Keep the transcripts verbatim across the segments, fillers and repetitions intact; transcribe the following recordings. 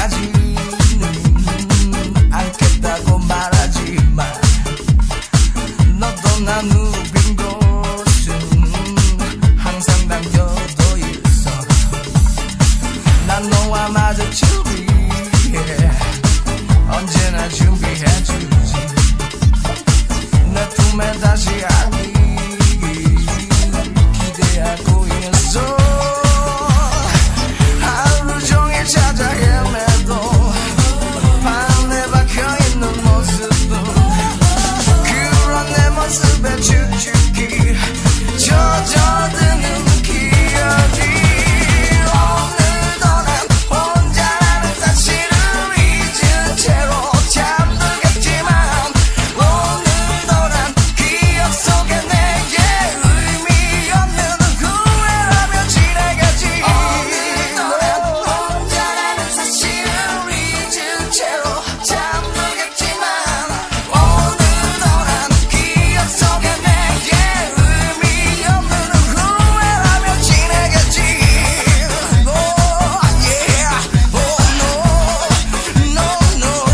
가지는 않겠다고 말하지만 너도 난 우빈 곳은 항상 당겨져 있어. 난 너와 마주치기 위해 언제나 준비해주지. 내 품에 다시 안기 기대하고 있어. 하루 종일 찾아 헤매도 밤에 박혀있는 모습도 그런 내 모습에 축축히 젖어드는 기억이. 오늘도 난 혼자라는 사실을 잊은 채로 잠들겠지만 오늘도 난 기억 속에 내게 의미 없는 후회라며 지내겠지. 오늘도 난 혼자라는 사실을 잊은 채로 잠들겠지만 오늘도 난 기억 속에 내게 의미 없는 후회라며 지내겠지. Oh yeah, oh no, no, no.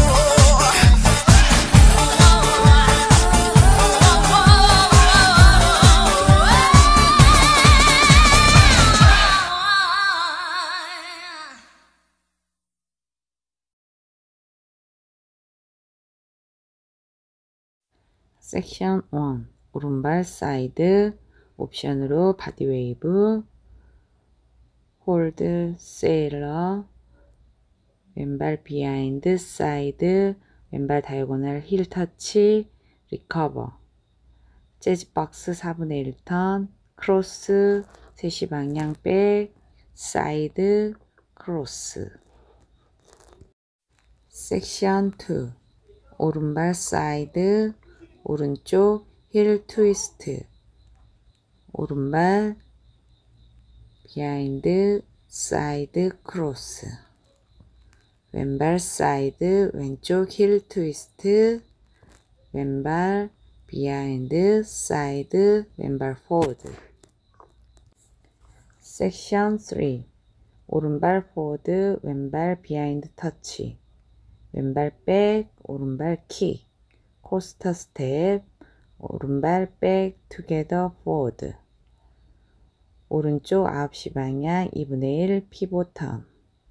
섹션 일. 오른발 사이드, 옵션으로 바디웨이브, 홀드, 세일러, 왼발 비하인드, 사이드, 왼발 다이고널 힐 터치, 리커버, 재즈박스 사분의 일 턴, 크로스, 세 시 방향 백, 사이드, 크로스. 섹션 이. 오른발 사이드, 오른쪽 힐 트위스트, 오른발 비하인드, 사이드 크로스, 왼발 사이드, 왼쪽 힐 트위스트, 왼발 비하인드, 사이드, 왼발 포워드. 섹션 삼. 오른발 포워드, 왼발 비하인드 터치, 왼발 백, 오른발 킥, 코스터 스텝, 오른발 백, 투게더 포워드, 오른쪽 아홉 시 방향 이분의 일 피봇 턴.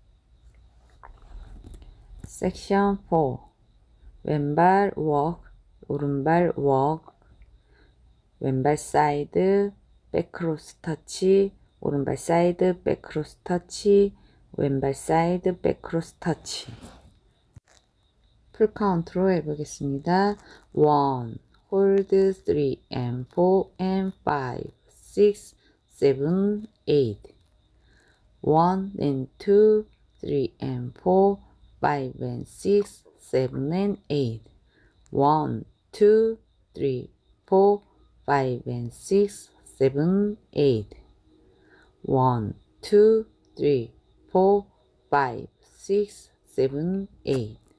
섹션 사. 왼발 워크, 오른발 워크, 왼발 사이드, 백 크로스 터치, 오른발 사이드, 백 크로스 터치, 왼발 사이드, 백 크로스 터치. 풀 카운트로 해보겠습니다. 일, 홀드 삼 and four and five, six, seven, eight. one and two, three and four, five and six, seven and eight. one, two, three, four, five and six, seven, eight. one, two, three, four, five, six, seven, eight.